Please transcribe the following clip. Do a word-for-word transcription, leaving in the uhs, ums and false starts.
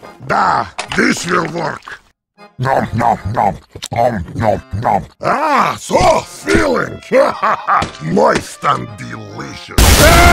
Da, this will work. Nom nom nom, nom nom nom. Ah, so filling. Moist and delicious.